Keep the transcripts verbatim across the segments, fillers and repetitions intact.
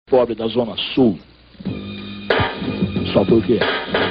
pobre da Zona Sul. Só por quê?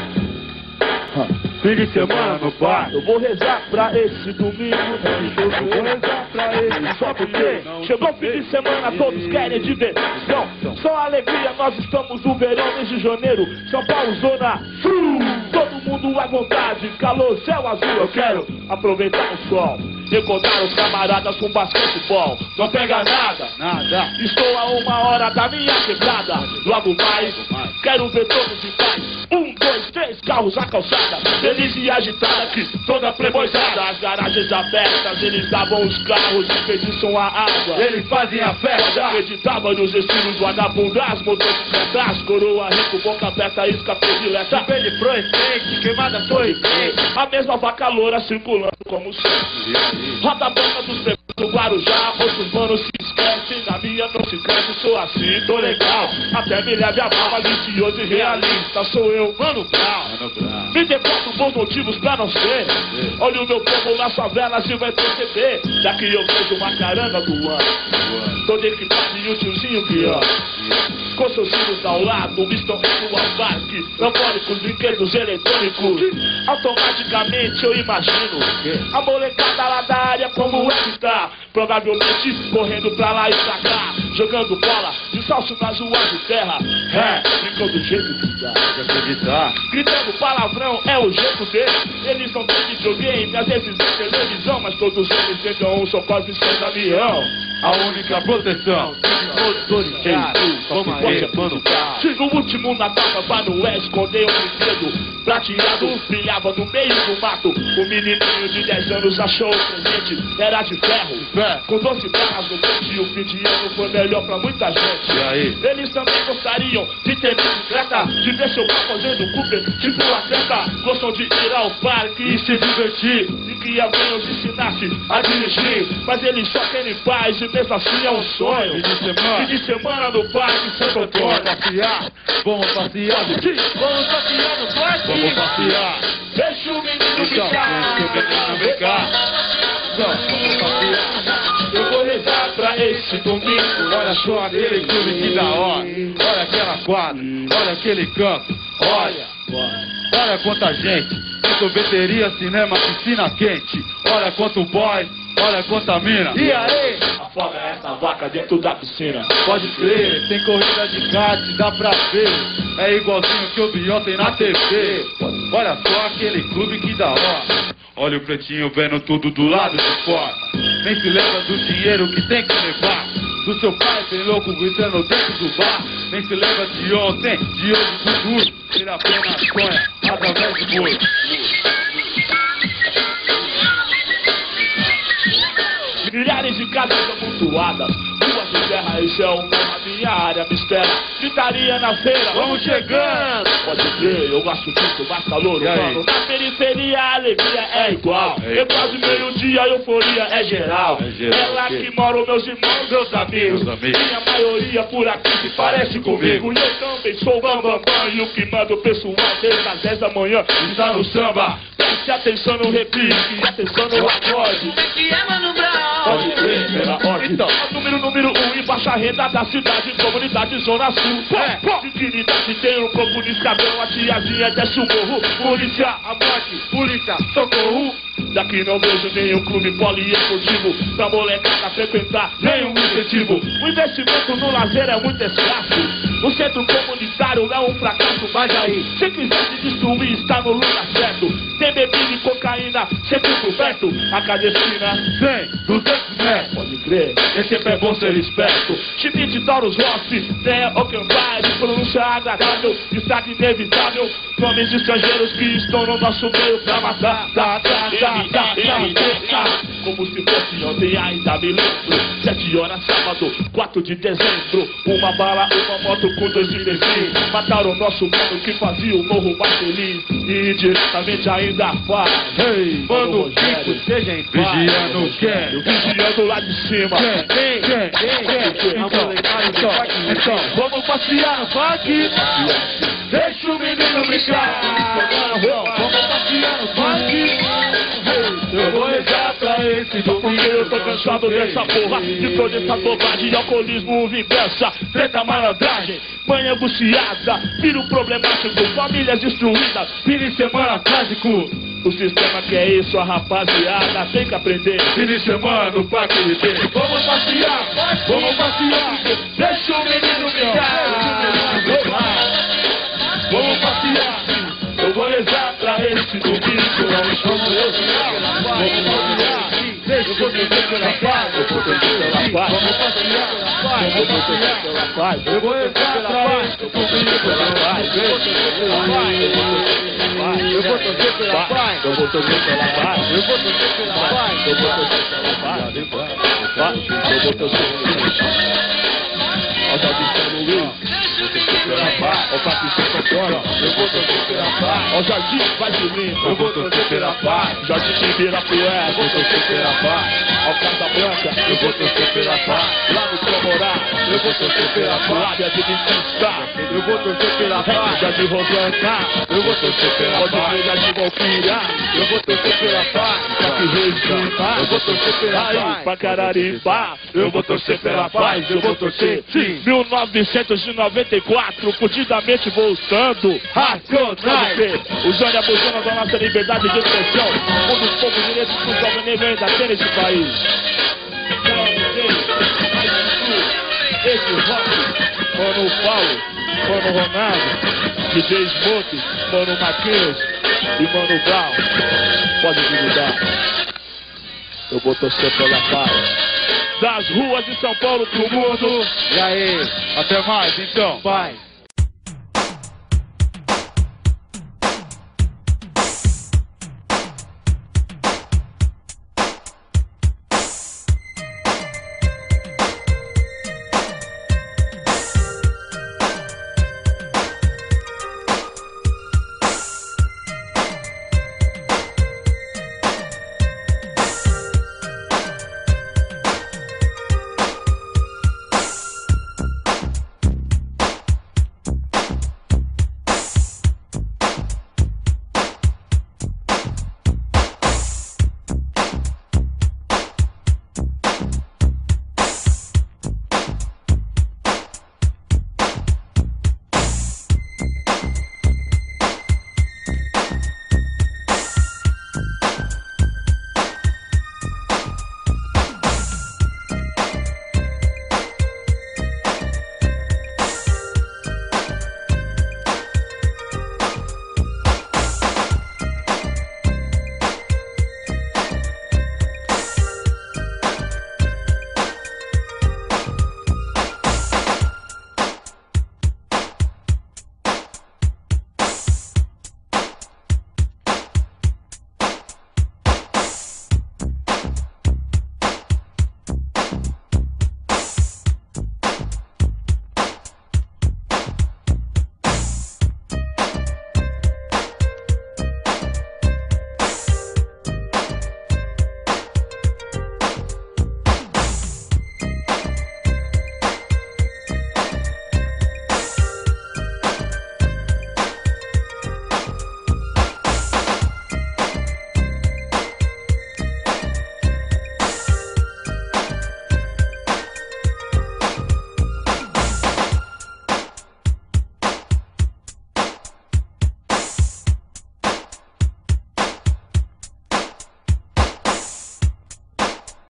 Fim de semana no bar. Eu vou rezar pra esse domingo. Eu vou rezar pra esse. Só porque chegou o fim de semana, todos querem diversão. Só alegria, nós estamos no verão, mês de janeiro. São Paulo, Zona Sul. Todo mundo à vontade, calor, céu azul. Eu quero aproveitar o sol, encontrar os camaradas com basquetebol. Não pega nada, nada. Estou a uma hora da minha quebrada. Logo mais, quero ver todos em paz. Um, dois, três carros na calçada, feliz e agitada que toda playboyzada. As garagens abertas, eles davam os carros, desperdiçam a água, Eles fazem a festa. acreditava nos estilos vagabundas, motocicletas, coroa rico, boca aberta, isca predileta. Pele fluorescente, queimada sorridente. A mesma vaca loura circulando como sempre. Roda a boca dos pegos do Guarujá, outros manos se esquecem, na minha não se cresce, sou assim, tô legal. Até me leve a mal, malicioso e realista, sou eu, Mano Brown. Me dê quatro bons motivos pra não ser. Olha o meu povo nas favelas e vai perceber. Daqui eu vejo uma caranga do ano, todo equipado e o tiozinho guiando, com seus filhos ao lado, estão indo ao parque, eufóricos, brinquedos eletrônicos. Automaticamente eu imagino a molecada lá da área como é que tá. Provavelmente correndo pra lá e pra cá, jogando bola, descalço nas ruas de terra. É, brincando do jeito que dá, Acreditar. gritando palavrão, é o jeito deles. Eles não têm videogame, às vezes tem televisão, mas todos eles tentam um só quase sem avião. A única proteção. Toma aí, Mano Brown. Se no último Natal Papai Noel escondeu um brinquedo prateado, brilhava no meio do mato. O menininho de dez anos achou o presente, era de ferro, com doze barras no peito. E o fim de ano foi melhor pra muita gente. E aí? Eles também gostariam de ter bicicleta, de ver seu pai fazendo Cooper, tipo atleta. Gostam de ir ao parque E se divertir. e que alguém os ensinasse a dirigir, mas eles só querem paz e mesmo assim é um sonho. Fim de semana. Fim de semana no Parque Santo Vamos Antônio. passear. Vamos passear. Vamos passear no parque. Vamos passear. Deixa o menino Então, brincar. deixa o menino brincar. Então, vamos passear. Eu vou rezar pra esse domingo. Olha só aquele clube que da hora. Olha aquela quadra. Olha aquele campo. Olha. Olha quanta gente. Tem sorveteria, cinema, piscina quente. Olha quanto boy. Olha quanta mina. E aí? Afoga essa vaca dentro da piscina. Pode crer, tem corrida de kart, dá pra ver. É igualzinho que eu vi ontem na T V. Olha só aquele clube que da hora. Olha o pretinho vendo tudo do lado de fora. Nem se lembra do dinheiro que tem que levar. Do seu pai bem louco gritando dentro do bar. Nem se lembra de ontem, de hoje, do futuro. Ele apenas sonha através do boi. Milhares de casas amontoadas, ruas de terra e céu, a minha área me espera. Gritaria na feira, Vamos chegando. pode crer, eu gosto disso, mais calor E aí? humano. Na periferia a alegria é igual. É É quase meio-dia, a euforia é geral. É geral, É lá ok. que moram meus irmãos, meus amigos. Meus amigos. Minha maioria por aqui se parece comigo. E eu também sou bambambam. E o que manda o pessoal desde as dez da manhã está no samba. Preste atenção no repique, atenção no acorde. que é Mano Brown? Pode crer, pela ordem. Então. Número, número um, em baixa renda da cidade, comunidade Zona Sul. É. Dignidade tem um pouco de escadão, a tiazinha desce o morro. Polícia, a morte, polícia, socorro. Daqui não vejo nenhum clube poliesportivo pra molecada frequentar, nenhum incentivo. O investimento no lazer é muito escasso. O centro comunitário é um fracasso, mas aí, se quiser se destruir, está no lugar certo. Tem bebida e cocaína, sempre por perto. A cadecina, cem, duzentos metros. pode crer, é sempre é bom ser esperto. Schmidt, Taurus, Ross, né, Ockenbach, pronúncia agradável, destaque inevitável. Nomes estrangeiros que estão no nosso meio pra matar. Tá, tá, tá, tá, tá, tá. Como se fosse ontem, ainda me lembro. Sete horas, sábado, quatro de dezembro. Uma bala, uma moto com dois de benzina. Mataram o nosso mano que fazia o morro mais feliz. E diretamente ainda faz. Ei, Mano mano, Rogério, Kiko, seja em paz. Vigiando quem? vigiando lá de cima. Quem? Quem? Quem? Quem? Então, então, então, Vamos passear no parque. Deixa o menino brincar. Então, vamos passear no parque. Eu vou rezar pra esse esse domingo. Porque eu tô cansado dessa porra, de toda essa bobagem, alcoolismo, vingança, treta, malandragem, mãe angustiada, filho problemático, famílias destruídas, fim de semana trágico. O sistema que é isso, a rapaziada tem que aprender. Fim de semana no Parque I B. Vamos passear, vamos passear, deixa o menino brincar. Vamos passear, eu vou rezar pra esse domingo. Vamos passear, deixa eu viver pela paz. Eu vou torcer pela paz. Vamos passear, eu vou torcer pela paz. Eu vou rezar pra esse domingo pela paz. Eu vou torcer pela paz. Eu vou torcer pela paz. Eu vou torcer pela paz. Eu vou torcer pela paz. Eu vou torcer pela paz. Ó, já disse São Luís. Pela paz, ó, Patricinho Antônio, eu vou torcer pela paz. Ó, Jardim Vaz de Lima, eu vou torcer pela paz. Jardim Ibirapuera, eu vou torcer pela paz. Ó, Casa Branca, eu vou torcer pela paz. Lá no Camorá, eu vou torcer pela paz. Lábia de Adventista, eu vou torcer pela paz. Jardim Rosana, eu vou torcer pela paz. Jardim Valquíria, eu vou torcer pela paz. Parque Regina, eu vou torcer pela paz. Pacararipá, eu vou torcer pela paz. Eu vou torcer, sim. mil novecentos e noventa e quatro, fudidamente voltando. Racionais. O Jânio abusando da nossa liberdade de expressão. Um dos poucos direitos que os jovens negros ainda têm nesse país. Esse rock, Mano Paulo, Mano Ronaldo, D J Smoke, Mano Marquinhos e Mano Brown. Pode divulgar. Eu vou torcer pela paz. Das ruas de São Paulo pro mundo. E aí, até mais então. Vai.